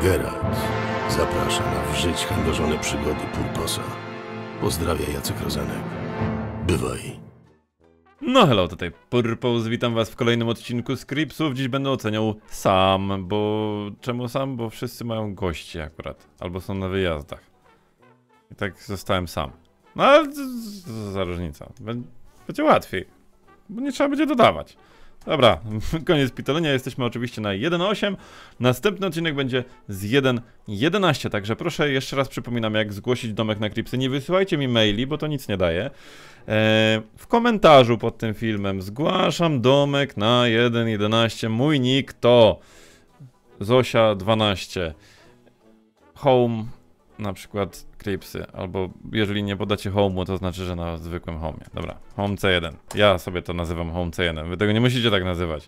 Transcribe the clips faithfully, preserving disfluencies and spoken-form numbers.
Geralt zaprasza na w żyć chędożone przygody Purposa. Pozdrawia Jacek Rozenek. Bywaj. No hello, tutaj Purpose, witam was w kolejnym odcinku Scripsów. Dziś będę oceniał sam, bo... Czemu sam? Bo wszyscy mają gości akurat. Albo są na wyjazdach. I tak zostałem sam. No ale co za różnica. Będzie łatwiej. Bo nie trzeba będzie dodawać. Dobra, koniec pitolenia, jesteśmy oczywiście na jeden osiem. Następny odcinek będzie z jeden jedenaście, także proszę, jeszcze raz przypominam, jak zgłosić domek na Cripsy. Nie wysyłajcie mi maili, bo to nic nie daje. Eee, w komentarzu pod tym filmem zgłaszam domek na jeden jedenaście. Mój nick to Zosia dwanaście. Home, na przykład Cripsy, albo jeżeli nie podacie home'u, to znaczy, że na zwykłym home'ie. Dobra, home C jeden. Ja sobie to nazywam home C jeden. Wy tego nie musicie tak nazywać.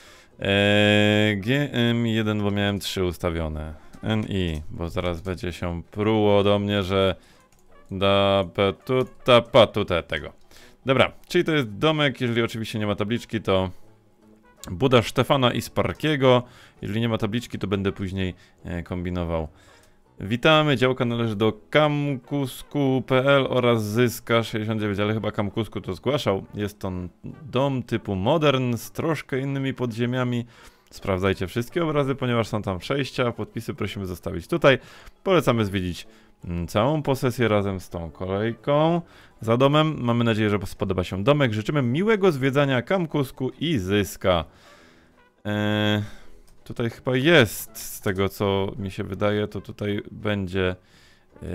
Eee, G M jeden, bo miałem trzy ustawione. N I, bo zaraz będzie się pruło do mnie, że da petuta patutę tego. Dobra, czyli to jest domek, jeżeli oczywiście nie ma tabliczki, to Buda Stefana i Sparkiego. Jeżeli nie ma tabliczki, to będę później e, kombinował. Witamy, działka należy do kamkusku kropka p l oraz Zyska sześćdziesiąt dziewięć, ale chyba Kamkusku to zgłaszał. Jest to dom typu modern z troszkę innymi podziemiami. Sprawdzajcie wszystkie obrazy, ponieważ są tam przejścia. Podpisy prosimy zostawić tutaj. Polecamy zwiedzić całą posesję razem z tą kolejką za domem. Mamy nadzieję, że spodoba się domek. Życzymy miłego zwiedzania Kamkusku i Zyska. Eee... Tutaj chyba jest, z tego co mi się wydaje, to tutaj będzie yy,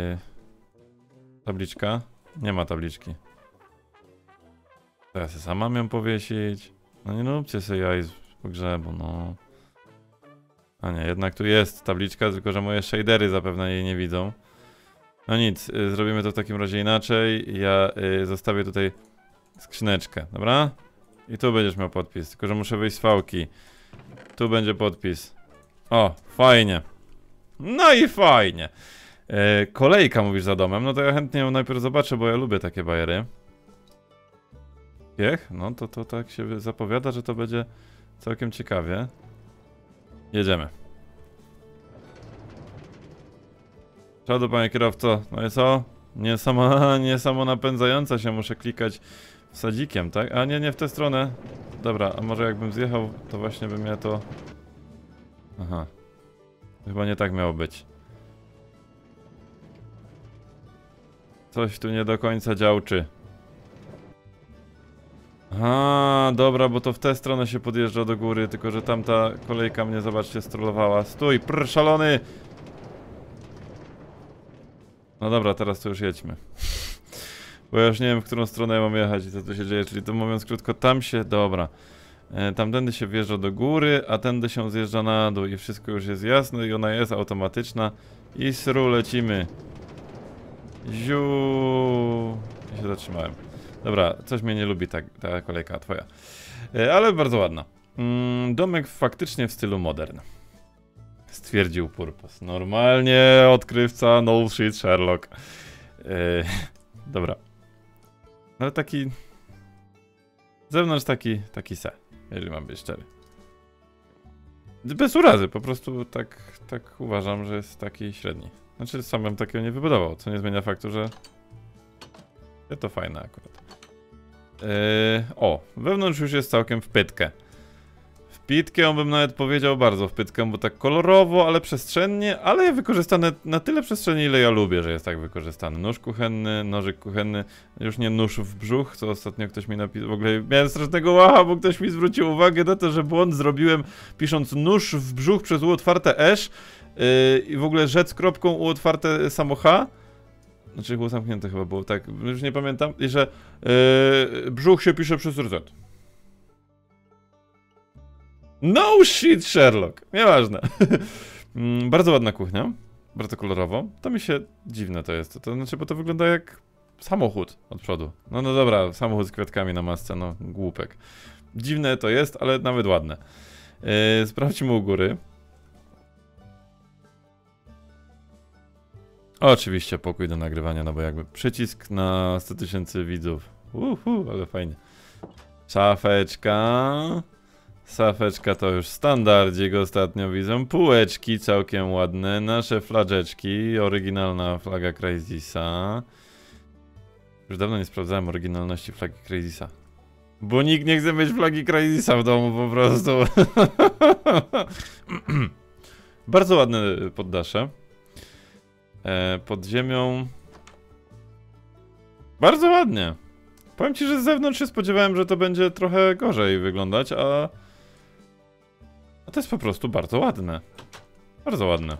tabliczka. Nie ma tabliczki. Teraz ja sama mam ją powiesić. No nie róbcie sobie jaj z pogrzebu, no. A nie, jednak tu jest tabliczka, tylko że moje shadery zapewne jej nie widzą. No nic, yy, zrobimy to w takim razie inaczej. Ja yy, zostawię tutaj skrzyneczkę, dobra? I tu będziesz miał podpis, tylko że muszę wyjść z fałki. Tu będzie podpis. O, fajnie. No i fajnie. E, kolejka mówisz za domem. No to ja chętnie ją najpierw zobaczę, bo ja lubię takie bajery. Piech? No to, to tak się zapowiada, że to będzie całkiem ciekawie. Jedziemy. Czadu, panie kierowco. No i co? Nie sama, nie samonapędzająca się, muszę klikać wsadzikiem, tak? A nie, nie w tę stronę. Dobra, a może jakbym zjechał, to właśnie by mnie to... Aha. Chyba nie tak miało być. Coś tu nie do końca działczy. Aha, dobra, bo to w tę stronę się podjeżdża do góry, tylko że tamta kolejka mnie, zobaczcie, strollowała. Stój, prr, szalony! No dobra, teraz to już jedźmy. Bo ja już nie wiem, w którą stronę ja mam jechać i co tu się dzieje, czyli to mówiąc krótko, tam się, dobra. E, tamtędy się wjeżdża do góry, a tędy się zjeżdża na dół i wszystko już jest jasne i ona jest automatyczna. I sru, lecimy. Ziu. I się zatrzymałem. Dobra, coś mnie nie lubi ta, ta kolejka twoja. E, ale bardzo ładna. Mm, domek faktycznie w stylu modern. Stwierdził Purpose. Normalnie odkrywca, no shit Sherlock. E, dobra. Ale taki... Z zewnątrz taki, taki se, jeżeli mam być szczery. Bez urazy, po prostu tak, tak uważam, że jest taki średni. Znaczy sam bym takiego nie wybudował, co nie zmienia faktu, że... To fajne akurat. Yy, o, wewnątrz już jest całkiem w pytkę. W pitkę, on bym nawet powiedział bardzo w pytkę, bo tak kolorowo, ale przestrzennie, ale wykorzystane na tyle przestrzennie, ile ja lubię, że jest tak wykorzystany. Nóż kuchenny, nożyk kuchenny, już nie nóż w brzuch, co ostatnio ktoś mi napisał. W ogóle miałem strasznego łacha, bo ktoś mi zwrócił uwagę na to, że błąd zrobiłem, pisząc nóż w brzuch przez U otwarte esz yy, i w ogóle rzec kropką U otwarte samo H. Znaczy było zamknięte chyba było, tak, już nie pamiętam. I że yy, brzuch się pisze przez R Z. No shit Sherlock, nieważne. mm, bardzo ładna kuchnia, bardzo kolorowo. To mi się dziwne to jest, to znaczy, bo to wygląda jak samochód od przodu. No no dobra, samochód z kwiatkami na masce, no głupek. Dziwne to jest, ale nawet ładne. Yy, sprawdźmy u góry. Oczywiście pokój do nagrywania, no bo jakby przycisk na sto tysięcy widzów. Uhu, ale fajnie. Szafeczka. Safeczka to już standardzik ostatnio widzę. Półeczki całkiem ładne. Nasze flaczeczki. Oryginalna flaga Crazisa. Już dawno nie sprawdzałem oryginalności flagi Crazisa. Bo nikt nie chce mieć flagi Crazisa w domu po prostu. Bardzo ładne poddasze. E, pod ziemią. Bardzo ładnie. Powiem ci, że z zewnątrz się spodziewałem, że to będzie trochę gorzej wyglądać, a... a to jest po prostu bardzo ładne. Bardzo ładne.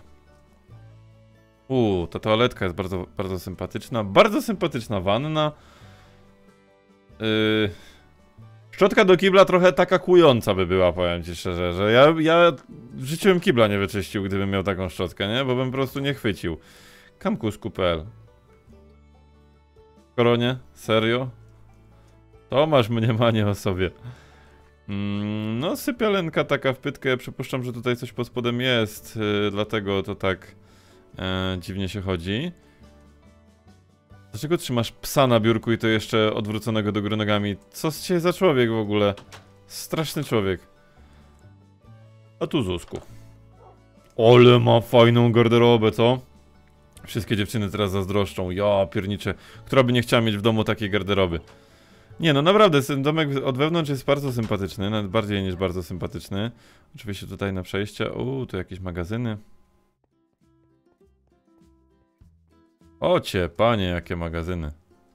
Uuu, ta toaletka jest bardzo, bardzo sympatyczna. Bardzo sympatyczna wanna. Yy... Szczotka do kibla trochę taka kłująca by była, powiem ci szczerze, że ja, ja w życiu bym kibla nie wyczyścił, gdybym miał taką szczotkę, nie? Bo bym po prostu nie chwycił. Kamkusku kropka p l. Koronie? Serio? To masz mniemanie o sobie. Mm, no, sypialenka taka w pytkę. Przypuszczam, że tutaj coś pod spodem jest, yy, dlatego to tak yy, dziwnie się chodzi. Dlaczego trzymasz psa na biurku i to jeszcze odwróconego do góry nogami? Co z ciebie za człowiek w ogóle? Straszny człowiek. A tu Zusku. Ole ma fajną garderobę, co? Wszystkie dziewczyny teraz zazdroszczą. Ja pierniczę. Która by nie chciała mieć w domu takiej garderoby? Nie no, naprawdę, ten domek od wewnątrz jest bardzo sympatyczny. Nawet bardziej niż bardzo sympatyczny. Oczywiście tutaj na przejście. Uuu, tu jakieś magazyny. Ocie, panie, jakie magazyny.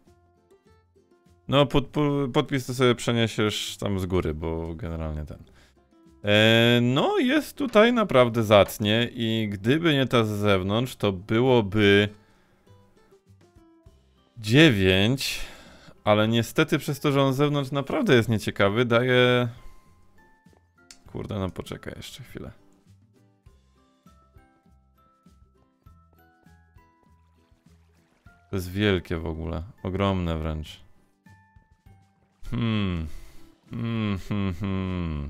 No, pod, pod, podpis to sobie przeniesiesz tam z góry, bo generalnie ten. E, no, jest tutaj naprawdę zacnie i gdyby nie ta z zewnątrz, to byłoby dziewięć, ale niestety przez to, że on z zewnątrz naprawdę jest nieciekawy, daje... Kurde, no poczekaj jeszcze chwilę. To jest wielkie w ogóle. Ogromne wręcz. Hmm. Hmm, hmm, hmm.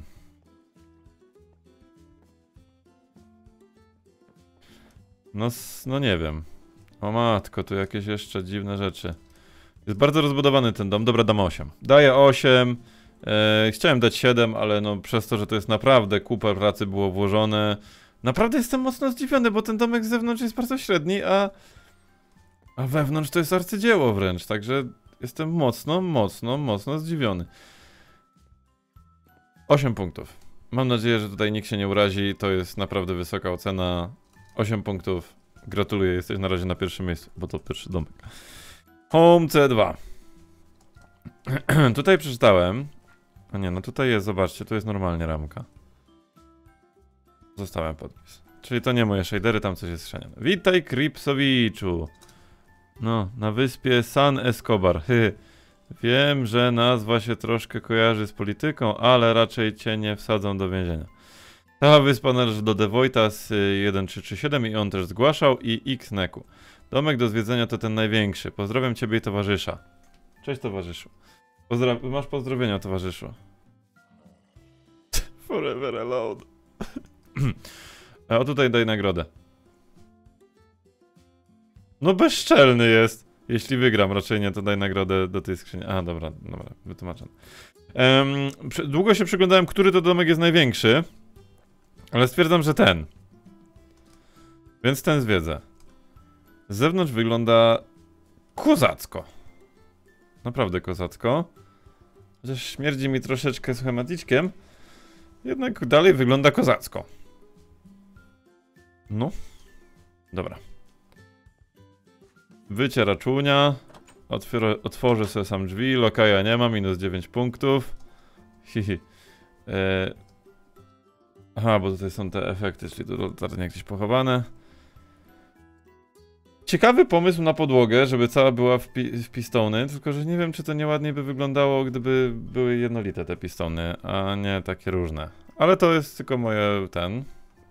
No, no nie wiem. O matko, tu jakieś jeszcze dziwne rzeczy. Jest bardzo rozbudowany ten dom. Dobra, dam osiem. Daję osiem. E, chciałem dać siedem, ale no przez to, że to jest naprawdę kupę pracy było włożone. Naprawdę jestem mocno zdziwiony, bo ten domek z zewnątrz jest bardzo średni, a... A wewnątrz to jest arcydzieło wręcz, także jestem mocno, mocno, mocno zdziwiony. osiem punktów. Mam nadzieję, że tutaj nikt się nie urazi, to jest naprawdę wysoka ocena. osiem punktów. Gratuluję, jesteś na razie na pierwszym miejscu, bo to pierwszy domek. Home C dwa. Tutaj przeczytałem. A nie, no tutaj jest, zobaczcie, tu jest normalnie ramka. Zostawiam podpis. Czyli to nie moje shadery, tam coś jest schrzenione. Witaj, Kripsowiczu. No, na wyspie San Escobar. Wiem, że nazwa się troszkę kojarzy z polityką, ale raczej cię nie wsadzą do więzienia. Ta wyspa należy do Devoitas jeden trzy trzy siedem i on też zgłaszał i X-Neku. Domek do zwiedzenia to ten największy. Pozdrawiam ciebie i towarzysza. Cześć towarzyszu. Pozdra masz pozdrowienia towarzyszu. Forever alone. A tutaj daj nagrodę. No bezczelny jest. Jeśli wygram, raczej nie, to daj nagrodę do tej skrzyni. A, dobra, dobra, wytłumaczam. Um, długo się przyglądałem, który to domek jest największy. Ale stwierdzam, że ten. Więc ten zwiedzę. Z zewnątrz wygląda kozacko. Naprawdę kozacko. Chociaż śmierdzi mi troszeczkę schematiczkiem. Jednak dalej wygląda kozacko. No. Dobra. Wyciera czułnia. Otwier otworzę sobie sam drzwi. Lokaja nie ma, minus dziewięć punktów. Hihi. E Aha, bo tutaj są te efekty, czyli to latarnie jakieś pochowane. Ciekawy pomysł na podłogę, żeby cała była w, pi w pistony, tylko że nie wiem, czy to nieładniej by wyglądało, gdyby były jednolite te pistony, a nie takie różne. Ale to jest tylko moje ten.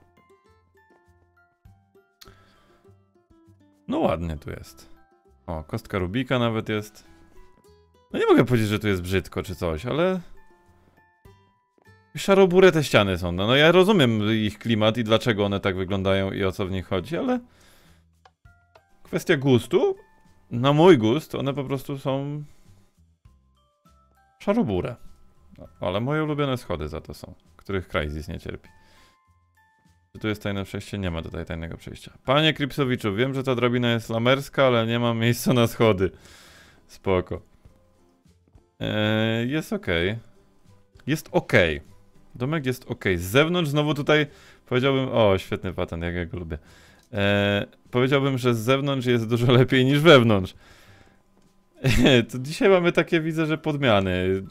No ładnie tu jest. O, kostka Rubika nawet jest. No nie mogę powiedzieć, że tu jest brzydko czy coś, ale... Szarobure te ściany są, no, no ja rozumiem ich klimat i dlaczego one tak wyglądają i o co w nich chodzi, ale... Kwestia gustu, na mój gust, one po prostu są... Szarobure. Ale moje ulubione schody za to są. których Crysis nie cierpi. Czy tu jest tajne przejście? Nie ma tutaj tajnego przejścia. Panie Kripsowiczu, wiem, że ta drabina jest lamerska, ale nie mam miejsca na schody. Spoko. Eee, jest ok. Jest ok. Domek jest ok. Z zewnątrz znowu tutaj powiedziałbym... O, świetny patent, jak ja go lubię. Eee, powiedziałbym, że z zewnątrz jest dużo lepiej niż wewnątrz. Eee, to dzisiaj mamy takie, widzę, że podmiany.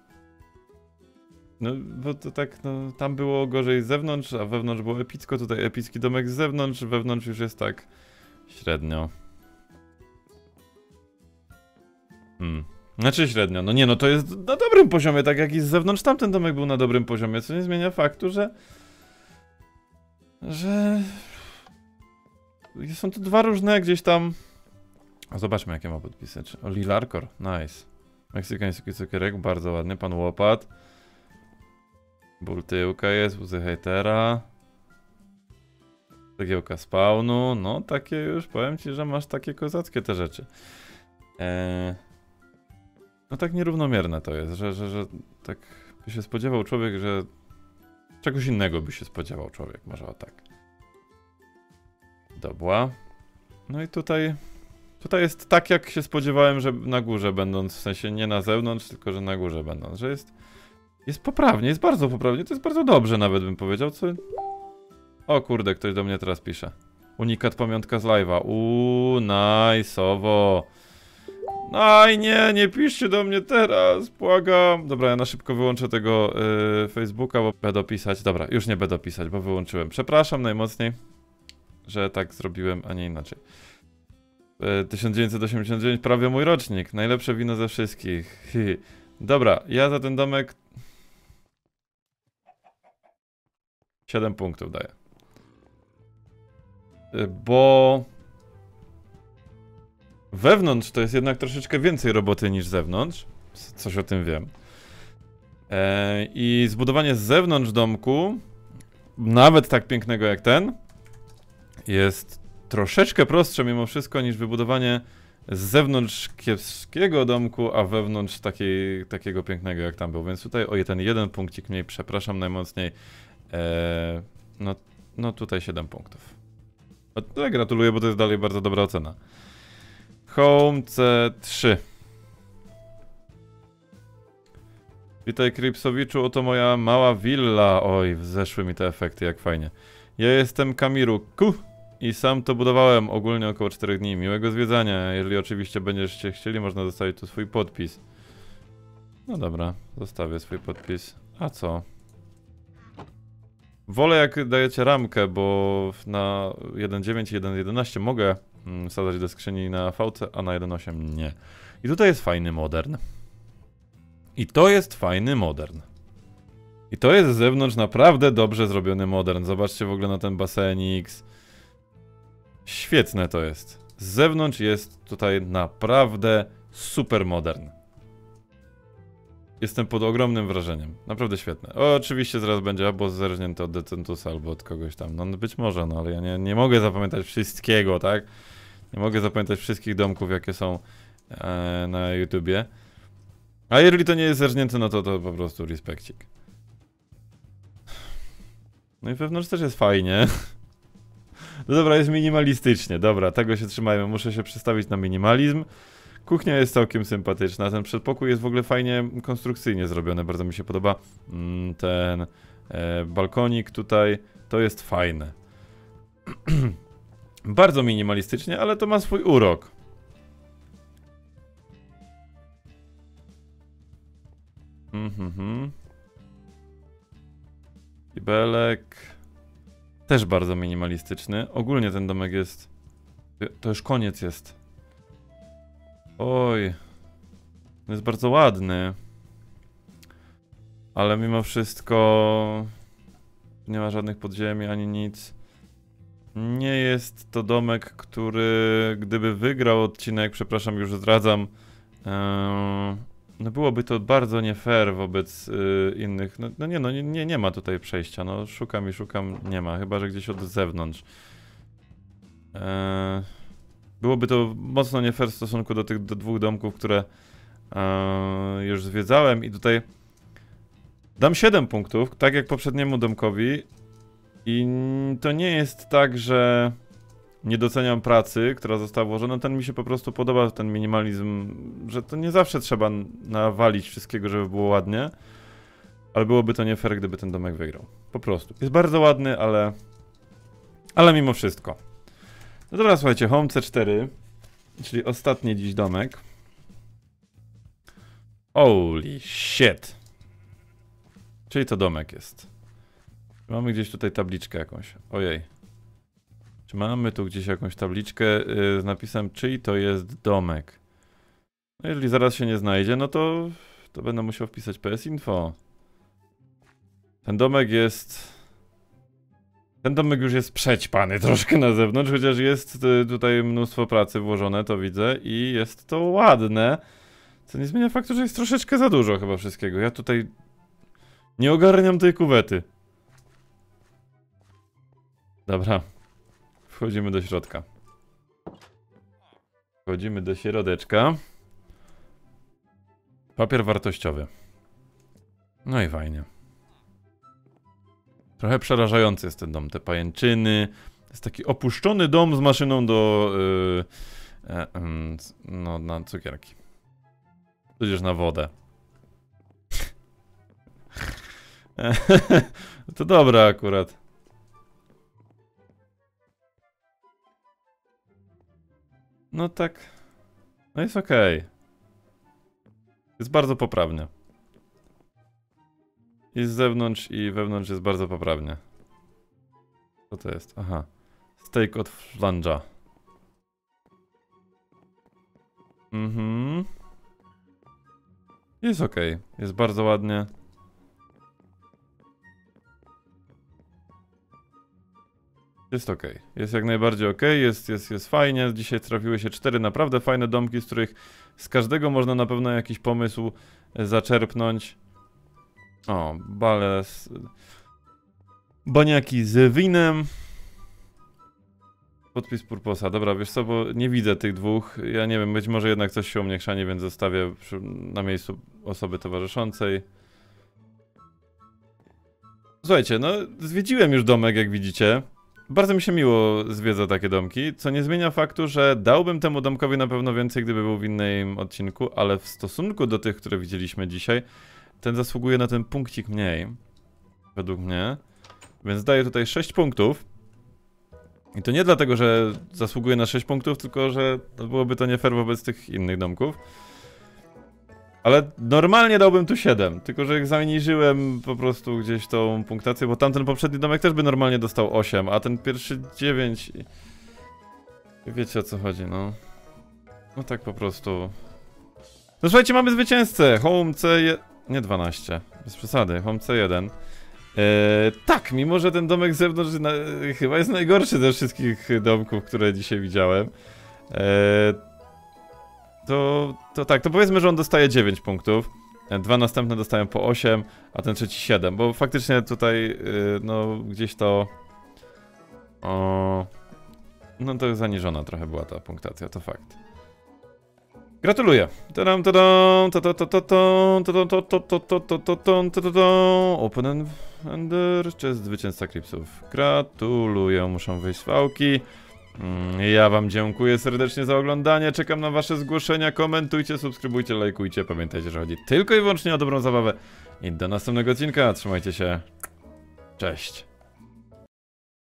No, bo to tak, no, tam było gorzej z zewnątrz, a wewnątrz było epicko, tutaj epicki domek z zewnątrz, wewnątrz już jest tak średnio. Hmm. Znaczy średnio, no nie, no to jest na dobrym poziomie, tak jak i z zewnątrz tamten domek był na dobrym poziomie, co nie zmienia faktu, że... że... są to dwa różne gdzieś tam... O, zobaczmy jakie ma podpisy. O, Lilarkor, nice. Meksykański cukierek, bardzo ładny, pan Łopat. Bultyłka jest, łzy hejtera. Cegiełka spawnu, no takie już, powiem ci, że masz takie kozackie te rzeczy. Eee... No tak nierównomierne to jest, że, że, że tak by się spodziewał człowiek, że czegoś innego by się spodziewał człowiek, może o tak. Dobra. No i tutaj, tutaj jest tak jak się spodziewałem, że na górze będąc, w sensie nie na zewnątrz, tylko że na górze będąc, że jest, jest poprawnie, jest bardzo poprawnie, to jest bardzo dobrze nawet bym powiedział, co... O kurde, ktoś do mnie teraz pisze. Unikat pamiątka z live'a, uuu, najsowo. Aj nie, nie piszcie do mnie teraz, błagam. Dobra, ja na szybko wyłączę tego yy, Facebooka, bo będę pisać. Dobra, już nie będę pisać, bo wyłączyłem. Przepraszam najmocniej, że tak zrobiłem, a nie inaczej. Yy, tysiąc dziewięćset osiemdziesiąt dziewięć, prawie mój rocznik. Najlepsze wino ze wszystkich. Dobra, ja za ten domek... siedem punktów daję. Yy, bo... Wewnątrz to jest jednak troszeczkę więcej roboty niż zewnątrz. Coś o tym wiem. Eee, I zbudowanie z zewnątrz domku, nawet tak pięknego jak ten, jest troszeczkę prostsze mimo wszystko niż wybudowanie z zewnątrz kiepskiego domku, a wewnątrz takiej, takiego pięknego jak tam był. Więc tutaj o ten jeden punkcik mniej, przepraszam najmocniej. Eee, no, no tutaj siedem punktów. No, tutaj gratuluję, bo to jest dalej bardzo dobra ocena. Home C trzy. Witaj Kripsowiczu, oto moja mała willa. Oj, zeszły mi te efekty, jak fajnie. Ja jestem Kamiru Ku i sam to budowałem ogólnie około czterech dni. Miłego zwiedzania. Jeżeli oczywiście będziecie chcieli, można zostawić tu swój podpis. No dobra, zostawię swój podpis. A co? Wolę jak dajecie ramkę, bo na jeden dziewięć i jeden jedenaście mogę wsadzać do skrzyni na V C, a na jeden osiem nie. I tutaj jest fajny modern. I to jest fajny modern. I to jest z zewnątrz naprawdę dobrze zrobiony modern. Zobaczcie w ogóle na ten basenik. Świetne to jest. Z zewnątrz jest tutaj naprawdę super modern. Jestem pod ogromnym wrażeniem. Naprawdę świetne. O, oczywiście zaraz będzie albo zerżnięte od Decentusa, albo od kogoś tam. No być może, no ale ja nie, nie mogę zapamiętać wszystkiego, tak? Nie mogę zapamiętać wszystkich domków, jakie są e, na YouTubie. A jeżeli to nie jest zerżnięte, no to to po prostu respekcik. No i wewnątrz też jest fajnie. No dobra, jest minimalistycznie. Dobra, tego się trzymajmy. Muszę się przestawić na minimalizm. Kuchnia jest całkiem sympatyczna. Ten przedpokój jest w ogóle fajnie konstrukcyjnie zrobiony. Bardzo mi się podoba mm, ten e, balkonik tutaj. To jest fajne. Bardzo minimalistycznie, ale to ma swój urok. Mhm. Kibelek. Też bardzo minimalistyczny. Ogólnie ten domek jest... To już koniec jest. Oj. Jest bardzo ładny. Ale mimo wszystko... Nie ma żadnych podziemi ani nic. Nie jest to domek, który gdyby wygrał odcinek, przepraszam, już zdradzam, yy, no byłoby to bardzo nie fair wobec yy, innych. No, no nie, no nie, nie ma tutaj przejścia, no szukam i szukam, nie ma, chyba że gdzieś od zewnątrz. Yy, byłoby to mocno nie fair w stosunku do tych do dwóch domków, które yy, już zwiedzałem i tutaj Dam siedem punktów, tak jak poprzedniemu domkowi. I to nie jest tak, że nie doceniam pracy, która została włożona. Ten mi się po prostu podoba, ten minimalizm, że to nie zawsze trzeba nawalić wszystkiego, żeby było ładnie. Ale byłoby to nie fair, gdyby ten domek wygrał. Po prostu. Jest bardzo ładny, ale... Ale mimo wszystko. No dobra, słuchajcie, Home C cztery, czyli ostatni dziś domek. Holy shit. Czyli to domek jest. Mamy gdzieś tutaj tabliczkę jakąś. Ojej. Czy mamy tu gdzieś jakąś tabliczkę yy, z napisem, czyj to jest domek? No jeżeli zaraz się nie znajdzie, no to... To będę musiał wpisać P S Info. Ten domek jest... Ten domek już jest przećpany troszkę na zewnątrz, chociaż jest y, tutaj mnóstwo pracy włożone, to widzę. I jest to ładne. Co nie zmienia faktu, że jest troszeczkę za dużo chyba wszystkiego. Ja tutaj... Nie ogarniam tej kuwety. Dobra. Wchodzimy do środka. Wchodzimy do środeczka. Papier wartościowy. No i fajnie. Trochę przerażający jest ten dom. Te pajęczyny. To jest taki opuszczony dom z maszyną do... Yy, yy, yy, no, na cukierki. Tudzież na wodę. To dobra akurat. No tak. No jest okej. Okay. Jest bardzo poprawnie. I z zewnątrz i wewnątrz jest bardzo poprawnie. Co to jest? Aha. Steak od flange'a. Mhm. Jest okej. Okay. Jest bardzo ładnie. Jest ok. Jest jak najbardziej ok. Jest, jest, jest fajnie. Dzisiaj trafiły się cztery naprawdę fajne domki, z których z każdego można na pewno jakiś pomysł zaczerpnąć. O, bale z... Baniaki z winem. Podpis Purposa. Dobra, wiesz co, bo nie widzę tych dwóch. Ja nie wiem, być może jednak coś się umieszczanie, więc zostawię przy, na miejscu osoby towarzyszącej. Słuchajcie, no zwiedziłem już domek, jak widzicie. Bardzo mi się miło zwiedza takie domki, co nie zmienia faktu, że dałbym temu domkowi na pewno więcej, gdyby był w innym odcinku, ale w stosunku do tych, które widzieliśmy dzisiaj, ten zasługuje na ten punkcik mniej, według mnie, więc daję tutaj sześć punktów. I to nie dlatego, że zasługuje na sześć punktów, tylko że byłoby to nie fair wobec tych innych domków. Ale normalnie dałbym tu siedem, tylko że jak zaniżyłem po prostu gdzieś tą punktację, bo tamten poprzedni domek też by normalnie dostał osiem, a ten pierwszy dziewięć. Wiecie o co chodzi, no. No tak po prostu. No słuchajcie, mamy zwycięzcę! Home C jeden... Nie dwanaście, bez przesady, Home C jeden. Eee, tak, mimo że ten domek z zewnątrz na... chyba jest najgorszy ze wszystkich domków, które dzisiaj widziałem. Eee... To, to tak, to powiedzmy, że on dostaje dziewięć punktów. Dwa następne dostają po osiem, a ten trzeci siedem, bo faktycznie tutaj, yy, no, gdzieś to... O, no to zaniżona trochę była ta punktacja, to fakt. Gratuluję! Tadam, tadam, tadam, tadam, tadam, tadam, tadam, Open Ender, czy jest zwycięzca Cripsów? Gratuluję, muszą wyjść z fałki. Ja wam dziękuję serdecznie za oglądanie, czekam na wasze zgłoszenia, komentujcie, subskrybujcie, lajkujcie, pamiętajcie, że chodzi tylko i wyłącznie o dobrą zabawę i do następnego odcinka, trzymajcie się, cześć!